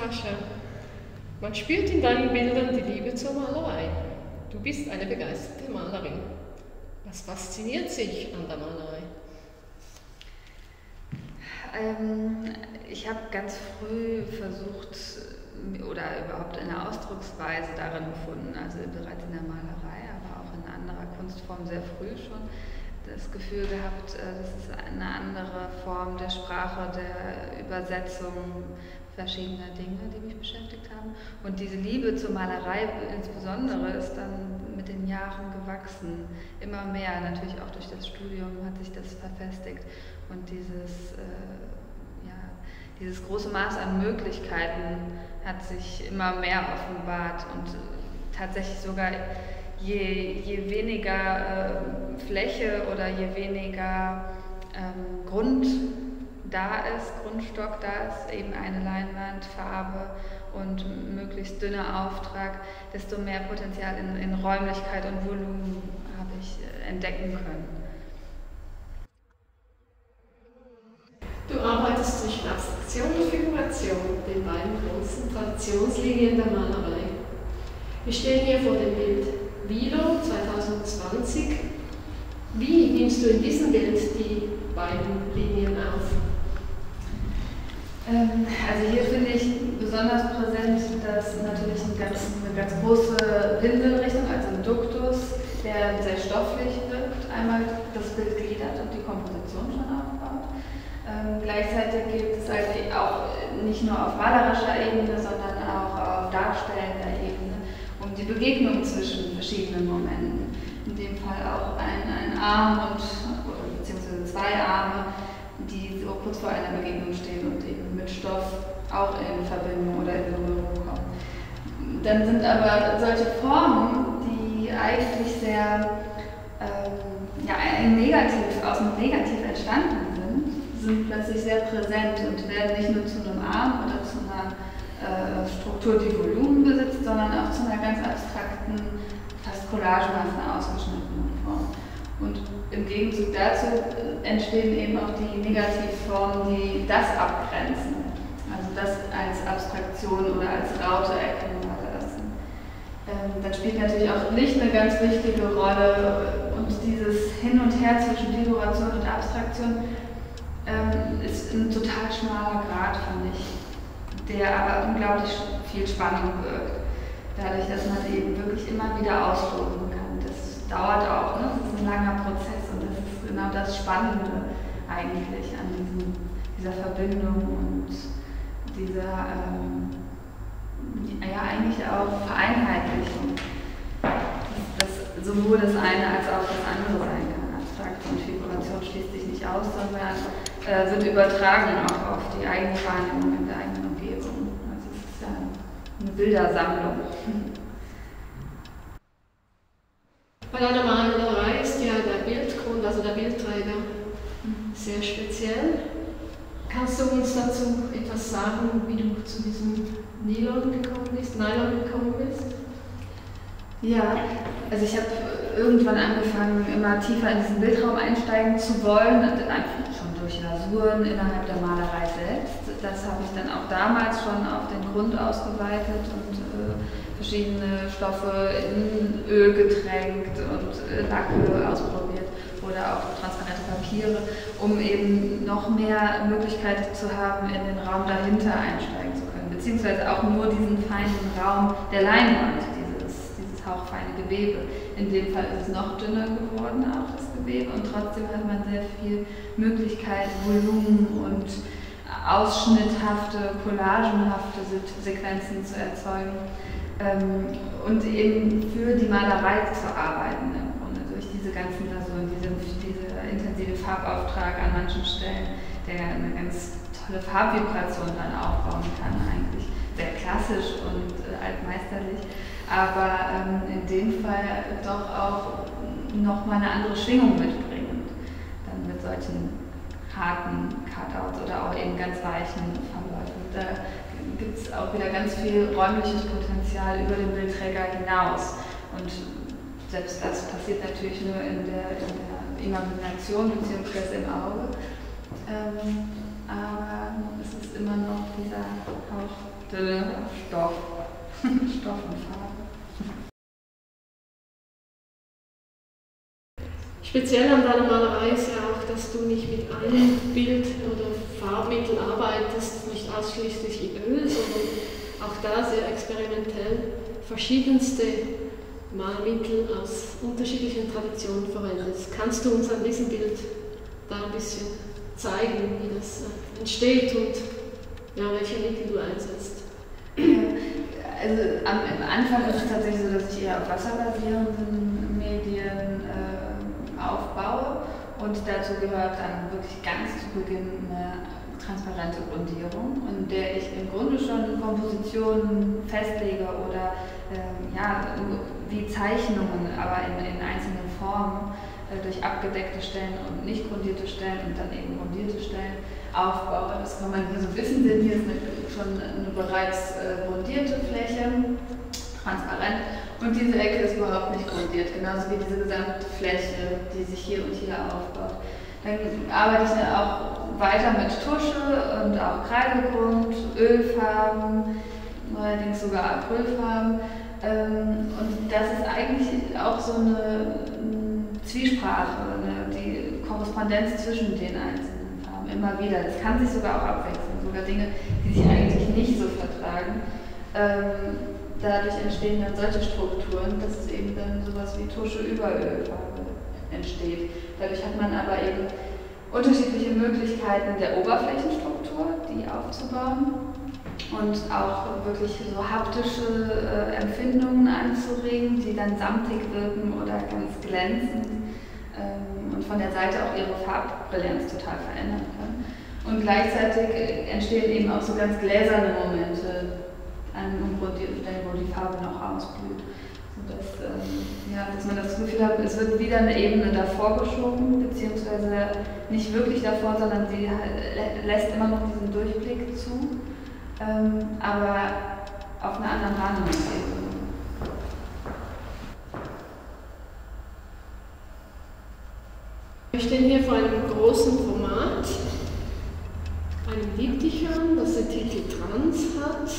Sascha, man spürt in deinen Bildern die Liebe zur Malerei. Du bist eine begeisterte Malerin. Was fasziniert sich an der Malerei? Ich habe ganz früh versucht, oder überhaupt eine Ausdrucksweise darin gefunden, also bereits in der Malerei, aber auch in anderer Kunstform sehr früh schon, das Gefühl gehabt, das ist eine andere Form der Sprache, der Übersetzung verschiedener Dinge, die mich beschäftigt haben. Und diese Liebe zur Malerei insbesondere ist dann mit den Jahren gewachsen. Immer mehr, natürlich auch durch das Studium hat sich das verfestigt. Und dieses große Maß an Möglichkeiten hat sich immer mehr offenbart. Und tatsächlich sogar je weniger Fläche oder je weniger Grundstock da ist, eben eine Leinwand, Farbe und möglichst dünner Auftrag, desto mehr Potenzial in Räumlichkeit und Volumen habe ich entdecken können. Du arbeitest zwischen Abstraktion und Figuration, den beiden großen Traditionslinien der Malerei. Wir stehen hier vor dem Bild Vilo 2020. Wie nimmst du in diesem Bild die beiden Linien auf? Also hier finde ich besonders präsent, dass natürlich eine ganz große Pinselrichtung, also ein Duktus, der sehr stofflich wirkt, einmal das Bild gliedert und die Komposition schon aufbaut. Gleichzeitig gibt es halt auch nicht nur auf malerischer Ebene, sondern auch auf darstellender Ebene um die Begegnung zwischen verschiedenen Momenten. In dem Fall auch ein Arm beziehungsweise zwei Arme, die so kurz vor einer Begegnung stehen und eben mit Stoff auch in Verbindung oder in Berührung kommen. Dann sind aber solche Formen, die eigentlich sehr aus dem Negativ entstanden sind plötzlich sehr präsent und werden nicht nur zu einem Arm oder zu einer Struktur, die Volumen besitzt, sondern auch zu einer ganz abstrakten, fast collagenhaften, ausgeschnittenen Form. Und im Gegenzug dazu entstehen eben auch die Negativformen, die das abgrenzen, also das als Abstraktion oder als Raute erkennbar lassen. Dann spielt natürlich auch Licht eine ganz wichtige Rolle und dieses Hin und Her zwischen Dekoration und Abstraktion ist ein total schmaler Grat, finde ich, der aber unglaublich viel Spannung wirkt, dadurch, dass man eben wirklich immer wieder ausloten kann. Das dauert auch, ne? Das ist ein langer Prozess und das ist genau das Spannende eigentlich an dieser Verbindung und dieser eigentlich auch Vereinheitlichung, dass sowohl das eine als auch das andere sein kann. Abstraktion und Figuration schließt sich nicht aus, sondern wird übertragen auch auf die eigene Wahrnehmung in der eigenen Umgebung. Also es ist ja eine Bildersammlung. Bei deiner Malerei ist ja der Bildgrund, also der Bildträger, sehr speziell. Kannst du uns dazu etwas sagen, wie du zu diesem Nylon gekommen bist? Ja, also ich habe irgendwann angefangen, immer tiefer in diesen Bildraum einsteigen zu wollen, einfach schon durch Lasuren innerhalb der Malerei selbst. Das habe ich dann auch damals schon auf den Grund ausgeweitet und verschiedene Stoffe in Öl getränkt und Lacke ausprobiert oder auch transparente Papiere, um eben noch mehr Möglichkeit zu haben, in den Raum dahinter einsteigen zu können, beziehungsweise auch nur diesen feinen Raum der Leinwand, dieses hauchfeine Gewebe. In dem Fall ist es noch dünner geworden, auch das Gewebe, und trotzdem hat man sehr viel Möglichkeit, Volumen und ausschnitthafte, collagenhafte Sequenzen zu erzeugen und eben für die Malerei zu arbeiten im Grunde durch diese ganzen Lasuren, dieser intensive Farbauftrag an manchen Stellen, der eine ganz tolle Farbvibration dann aufbauen kann, eigentlich sehr klassisch und altmeisterlich, aber in dem Fall doch auch nochmal eine andere Schwingung mitbringend, dann mit solchen harten Cutouts oder auch eben ganz weichen Verläufen. Da gibt es auch wieder ganz viel räumliches Potenzial über den Bildträger hinaus. Und selbst das passiert natürlich nur in der Imagination bzw. im Auge. Aber es ist immer noch dieser Hauch Stoff. Stoff und Farbe. Speziell an deiner Malerei ist ja auch, dass du nicht mit einem Bild oder Farbmittel arbeitest, nicht ausschließlich in Öl, sondern auch da sehr experimentell verschiedenste Malmittel aus unterschiedlichen Traditionen verwendest. Kannst du uns an diesem Bild da ein bisschen zeigen, wie das entsteht und ja, welche Mittel du einsetzt? Also am Anfang ist es tatsächlich so, dass ich eher auf wasserbasierenden Medien aufbaue und dazu gehört dann wirklich ganz zu Beginn eine transparente Grundierung, in der ich im Grunde schon Kompositionen festlege oder wie Zeichnungen, aber in einzelnen Formen durch abgedeckte Stellen und nicht grundierte Stellen und dann eben grundierte Stellen aufbaue. Das kann man hier so wissen, denn hier ist schon eine bereits grundierte Fläche, transparent, und diese Ecke ist überhaupt nicht grundiert, genauso wie diese gesamte Fläche, die sich hier und hier aufbaut. Dann arbeite ich dann auch weiter mit Tusche und auch Kreidegrund, Ölfarben, neuerdings sogar Acrylfarben. Und das ist eigentlich auch so eine Zwiesprache, die Korrespondenz zwischen den einzelnen Farben immer wieder. Das kann sich sogar auch abwechseln, sogar Dinge, die sich eigentlich nicht so vertragen. Dadurch entstehen dann solche Strukturen, dass es eben dann sowas wie Tusche über Ölfarbe entsteht. Dadurch hat man aber eben unterschiedliche Möglichkeiten der Oberflächenstruktur, die aufzubauen und auch wirklich so haptische Empfindungen anzuregen, die dann samtig wirken oder ganz glänzend und von der Seite auch ihre Farbbrillanz total verändern können. Und gleichzeitig entstehen eben auch so ganz gläserne Momente an ungrundierten Stellen, wo die Farbe noch ausblüht. Dass man das Gefühl hat, es wird wieder eine Ebene davor geschoben, beziehungsweise nicht wirklich davor, sondern sie lässt immer noch diesen Durchblick zu, aber auf einer anderen Wahrnehmungsebene. Wir stehen hier vor einem großen Format, einem Diptychon, das den Titel Trans hat.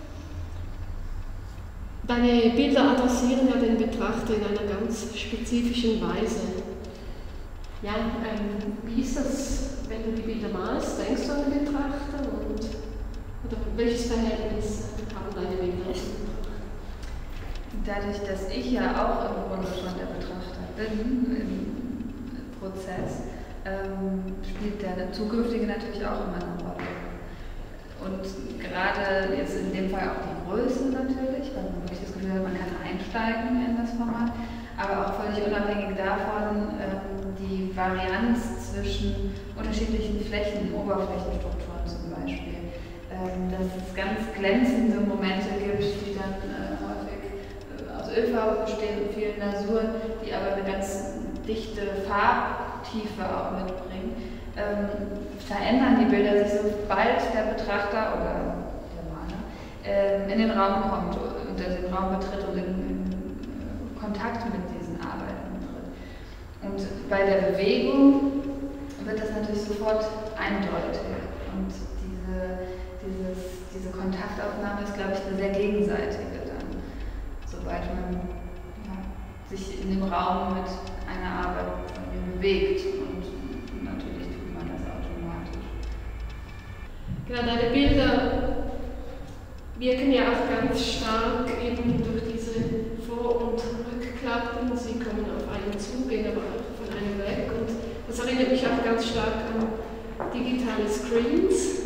Deine Bilder adressieren ja den Betrachter in einer ganz spezifischen Weise. Ja, wie ist das, wenn du die Bilder malst? Denkst du an den Betrachter oder welches Verhältnis haben deine Bilder? Dadurch, dass ich ja auch im Grunde schon der Betrachter bin im Prozess, spielt der zukünftige natürlich auch immer eine Rolle. Und gerade jetzt in dem Fall auch die Größe natürlich, weil man wirklich das Gefühl hat, man kann einsteigen in das Format, aber auch völlig unabhängig davon die Varianz zwischen unterschiedlichen Flächen, Oberflächenstrukturen zum Beispiel. Dass es ganz glänzende Momente gibt, die dann häufig aus Ölfarbe bestehen und vielen Lasuren, die aber eine ganz dichte Farbtiefe auch mitbringen. Verändern die Bilder sich, sobald der Betrachter oder der Maler in den Raum kommt und den Raum betritt und in Kontakt mit diesen Arbeiten tritt. Und bei der Bewegung wird das natürlich sofort eindeutig. Und diese Kontaktaufnahme ist, glaube ich, eine sehr gegenseitige dann, sobald man sich in dem Raum mit einer Arbeit von mir bewegt. Und natürlich tut man das automatisch. Genau, deine Bilder wirken ja auch ganz stark eben durch diese Vor- und Rückklappen. Sie kommen auf einen zu, gehen aber auch von einem weg. Und das erinnert mich auch ganz stark an digitale Screens.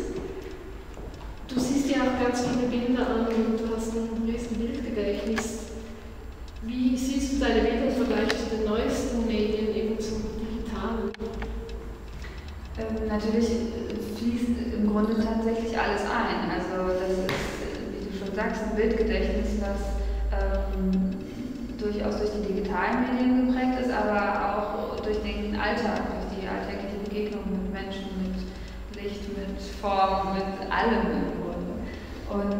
Du siehst ja auch ganz viele Bilder an und du hast ein riesen Bildgedächtnis. Wie siehst du deine Bilder im Vergleich zu den neuesten Medien, eben zum Digitalen? Natürlich fließt im Grunde tatsächlich alles ein. Also das ist, wie du schon sagst, ein Bildgedächtnis, das durchaus durch die digitalen Medien geprägt ist, aber auch durch den Alltag, durch die alltägliche Begegnung mit Menschen, mit Licht, mit Form, mit allem im Grunde. Und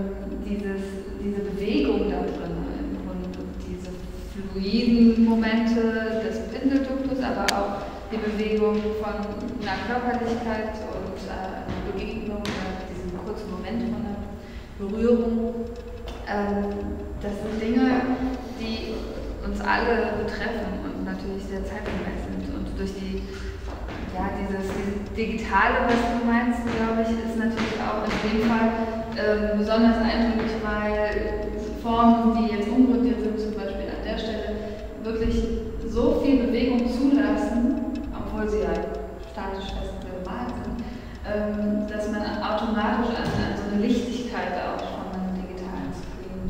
diese Bewegung da drin, im Grunde, diese fluiden Momente des Pindelduktus, aber auch die Bewegung von einer Körperlichkeit und einer Begegnung, diesen kurzen Moment von einer Berührung. Das sind Dinge, die uns alle betreffen und natürlich sehr zeitgemäß sind. Und durch dieses Digitale, was du meinst, glaube ich, ist natürlich auch in dem Fall besonders eindrücklich, weil Formen, die jetzt umgrundiert sind, zum Beispiel an der Stelle, wirklich so viel Bewegung zulassen, obwohl sie ja statisch fest gemalt sind, dass man automatisch an so eine Lichtigkeit auch von einem digitalen Screen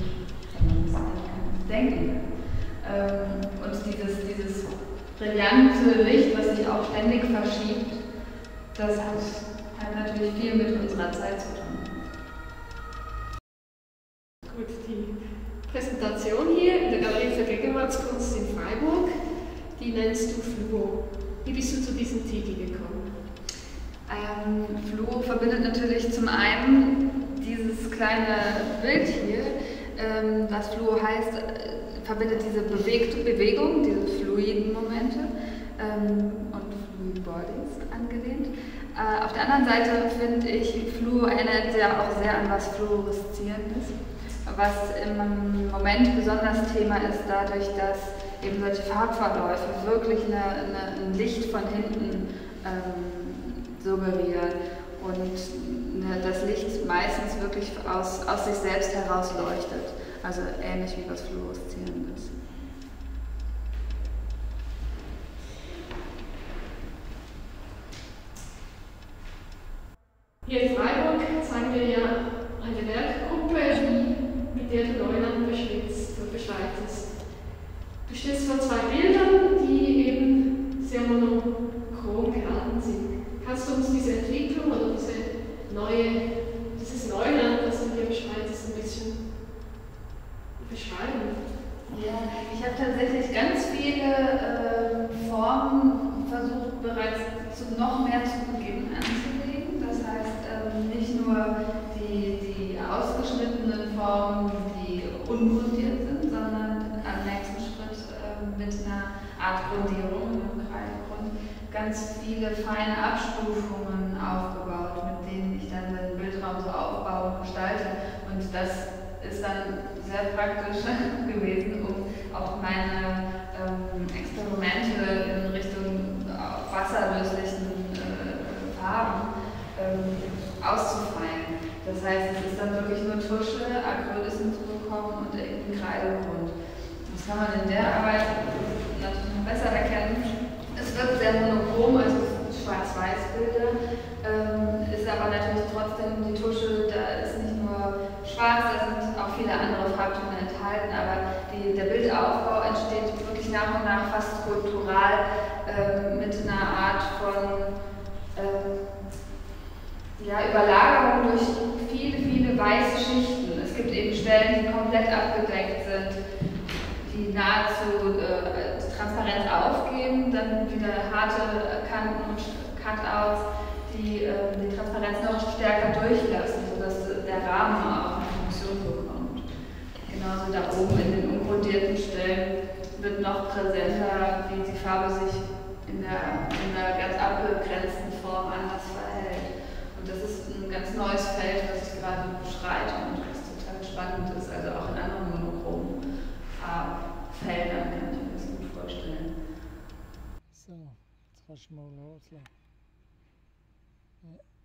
denken kann. Und dieses brillante Licht, was sich auch ständig verschiebt, das hat natürlich viel mit unserer Zeit zu tun. Gut, die Präsentation hier in der Galerie für Gegenwartskunst in Freiburg, die nennst du Fluo. Wie bist du zu diesem Titel gekommen? Fluo verbindet natürlich zum einen dieses kleine Bild hier, was Fluo heißt, verbindet diese bewegte Bewegung, diese fluiden Momente und Fluid Bodies angelehnt. Auf der anderen Seite finde ich, Fluo erinnert ja auch sehr an was Fluoreszierendes, was im Moment besonders Thema ist, dadurch, dass eben solche Farbverläufe wirklich ein Licht von hinten suggerieren und das Licht meistens wirklich aus sich selbst heraus leuchtet, also ähnlich wie was Fluoreszierendes. Hier in Freiburg zeigen wir ja eine Werkgruppe, mit der du Neuland beschreitest. Du stehst vor zwei Bildern, die eben sehr monochrom gehalten sind. Kannst du uns diese Entwicklung oder dieses Neuland, das du hier beschreitest, ein bisschen beschreiben? Ja, ich habe tatsächlich ganz viele Formen versucht, bereits noch mehr zu Beginn anzulegen. Das heißt, nicht nur die ausgeschnittenen Formen, die ungrundiert sind, sondern am nächsten Schritt mit einer Art Grundierung, einem Kreisgrund, ganz viele feine Abstufungen aufgebaut, mit denen ich dann den Bildraum so aufbaue und gestalte. Und das ist dann sehr praktisch gewesen, um auch meine Experimente in Richtung wasserlöslichen Farben auszufeilen. Das heißt, es ist dann wirklich nur Tusche, Acryl ist hinzugekommen und irgendein Kreidegrund. Das kann man in der Arbeit natürlich noch besser erkennen. Es wird sehr monochrom, also Schwarz-Weiß-Bilder, ist aber natürlich trotzdem die Tusche, da ist nicht nur schwarz, da sind auch viele andere Farbtöne enthalten, aber der Bildaufbau entsteht wirklich nach und nach fast skulptural mit einer Art von Überlagerung durch viele weiße Schichten. Es gibt eben Stellen, die komplett abgedeckt sind, die nahezu Transparenz aufgeben, dann wieder harte Kanten und Cutouts, die die Transparenz noch stärker durchlassen, sodass der Rahmen auch eine Funktion bekommt. Genauso da oben in den ungrundierten Stellen wird noch präsenter, wie die Farbe sich in der ganz abgegrenzten Form anders verhält. Und das ist ein ganz neues Feld, was ich gerade beschreite und was total spannend ist, also auch in anderen monochromen Farbfeldern kann ich mir das gut vorstellen. So, jetzt kannst du mal loslassen. Ja.